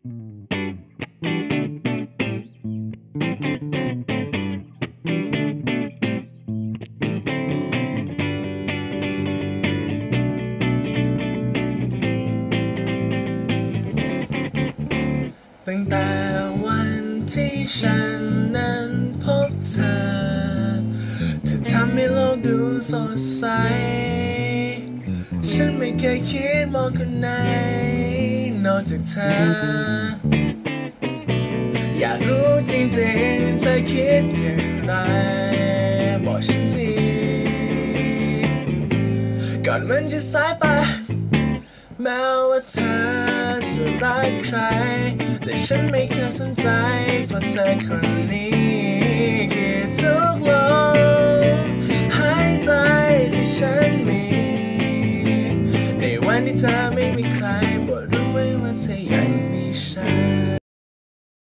ตั้งแต่วันที่ฉันนั้นพบเธอทำให้โลกดูสดใสฉันไม่เคยคิดมองคนไหนนอกจากเธออยากรู้จริงๆเธอคิดอย่างไรบอกฉันทีก่อนมันจะสายไปแม้ว่าเธอจะรักใครแต่ฉันไม่เคยสนใจเพราะเธอคนนี้คือทุกลมหายใจที่ฉันมีในวันที่เธอไม่มีใครบอกรู้ไหมว่าเธอ